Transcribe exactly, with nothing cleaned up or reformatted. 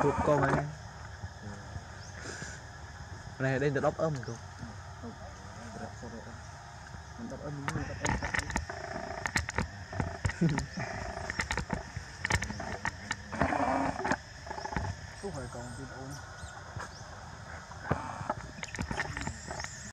thuộc con ấy này đây là đắp âm không mình đắp âm mình đắp âm không phải còn tin ôn